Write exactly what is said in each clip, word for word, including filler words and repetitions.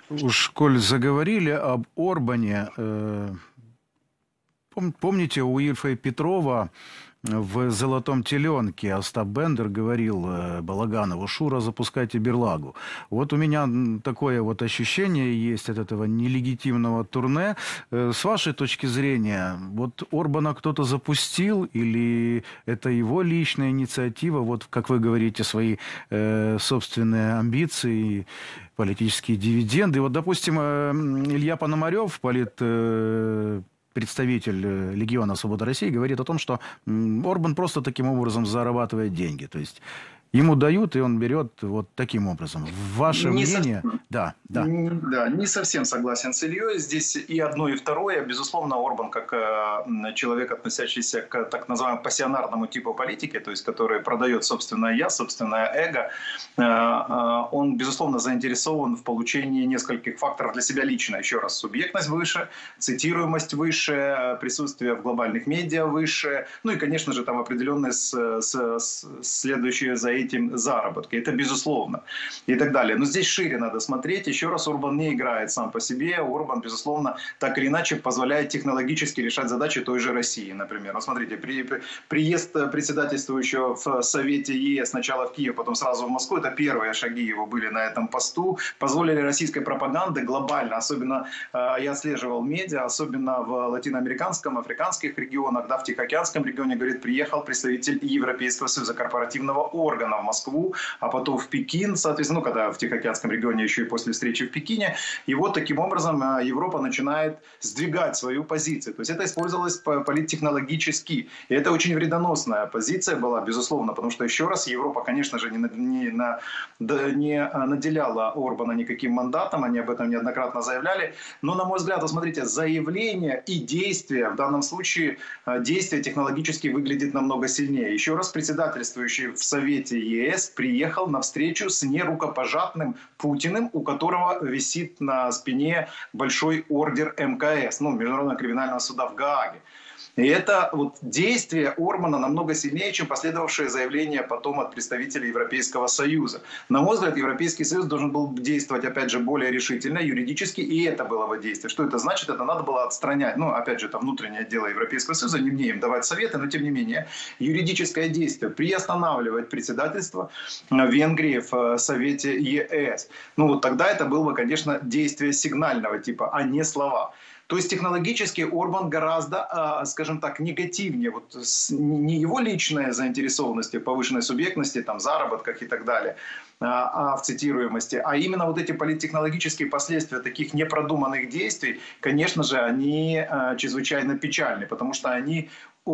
Уж коль заговорили об Орбане, э, пом- помните, у Ильфа и Петрова в «Золотом теленке» Остап Бендер говорил э, Балаганову: «Шура, запускайте Берлагу». Вот у меня м, такое вот ощущение есть от этого нелегитимного турне. Э, С вашей точки зрения, вот Орбана кто-то запустил или это его личная инициатива, вот как вы говорите, свои э, собственные амбиции, политические дивиденды? Вот, допустим, э, м, Илья Пономарев, полит, э, представитель э, Легиона Свободы России, говорит о том, что м, Орбан просто таким образом зарабатывает деньги. То есть ему дают, и он берет вот таким образом. Ваше Не мнение? совсем. Да, да. М, Да, не совсем согласен с Ильей. Здесь и одно, и второе. Безусловно, Орбан, как э, м, человек, относящийся к так называемому пассионарному типу политики, то есть который продает собственное «я», собственное эго, э, э, он, безусловно, заинтересован в получении нескольких факторов для себя лично. Еще раз, субъектность выше, цитируемость выше, присутствие в глобальных медиа выше, ну и, конечно же, там определенные с, с, с- следующие за этим заработки. Это безусловно. И так далее. Но здесь шире надо смотреть. Еще раз, Орбан не играет сам по себе. Орбан, безусловно, так или иначе позволяет технологически решать задачи той же России, например. Вот смотрите, при, при, приезд председательствующего в Совете ЕС сначала в Киев, потом сразу в Москву, это первые шаги его были на этом посту, позволили российской пропаганде глобально, особенно э, я отслеживал медиа, особенно в латиноамериканском, африканских регионах, да, в Тихоокеанском регионе, говорит, приехал представитель Европейского союза, корпоративного органа в Москву, а потом в Пекин, соответственно, ну, когда в Тихоокеанском регионе еще и после встречи в Пекине. И вот таким образом Европа начинает сдвигать свою позицию. То есть это использовалось политтехнологически. И это очень вредоносная позиция была, безусловно, потому что, еще раз, Европа, конечно же, не, не, на, да, не наделяла Орбана никаким мандатом, они об этом неоднократно заявляли. Но, на мой взгляд, вот смотрите, заявление и действие, в данном случае действие технологически выглядит намного сильнее. Еще раз, председательствующий в Совете ЕС приехал на встречу с нерукопожатным Путиным, у которого висит на спине большой ордер МКС, ну, Международного криминального суда в Гааге. И это вот действие Орбана намного сильнее, чем последовавшее заявление потом от представителей Европейского Союза. На мой взгляд, Европейский Союз должен был действовать, опять же, более решительно, юридически, и это было бы действие. Что это значит? Это надо было отстранять, ну, опять же, это внутреннее дело Европейского Союза, не мне им давать советы, но тем не менее, юридическое действие, приостанавливать председательство Венгрии в Совете ЕС. Ну, вот тогда это было бы, конечно, действие сигнального типа, а не слова. То есть технологически Орбан гораздо, скажем так, негативнее. Вот не его личная заинтересованность в повышенной субъектности, там, заработках и так далее, а в цитируемости, а именно вот эти политтехнологические последствия таких непродуманных действий, конечно же, они чрезвычайно печальны, потому что они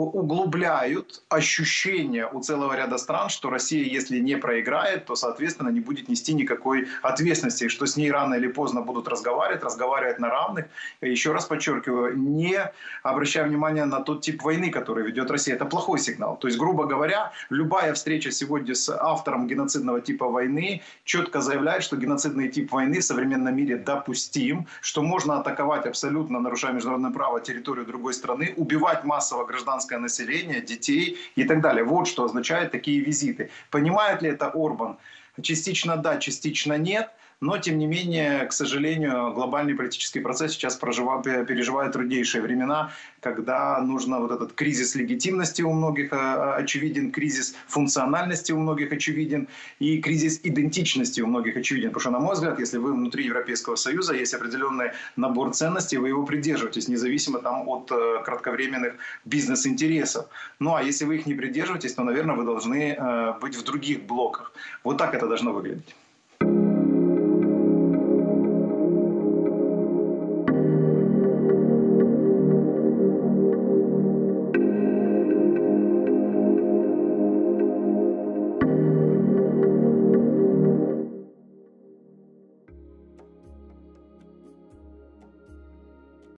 углубляют ощущение у целого ряда стран, что Россия, если не проиграет, то, соответственно, не будет нести никакой ответственности, что с ней рано или поздно будут разговаривать, разговаривать на равных. Еще раз подчеркиваю, не обращая внимания на тот тип войны, который ведет Россия. Это плохой сигнал. То есть, грубо говоря, любая встреча сегодня с автором геноцидного типа войны четко заявляет, что геноцидный тип войны в современном мире допустим, что можно атаковать абсолютно, нарушая международное право, территорию другой страны, убивать массово гражданское население, детей и так далее. Вот что означают такие визиты. Понимает ли это Орбан? Частично да, частично нет. Но, тем не менее, к сожалению, глобальный политический процесс сейчас проживает, переживает труднейшие времена, когда нужно вот этот кризис легитимности у многих очевиден, кризис функциональности у многих очевиден и кризис идентичности у многих очевиден. Потому что, на мой взгляд, если вы внутри Европейского Союза, есть определенный набор ценностей, вы его придерживаетесь, независимо там, от кратковременных бизнес-интересов. Ну а если вы их не придерживаетесь, то, наверное, вы должны быть в других блоках. Вот так это должно выглядеть.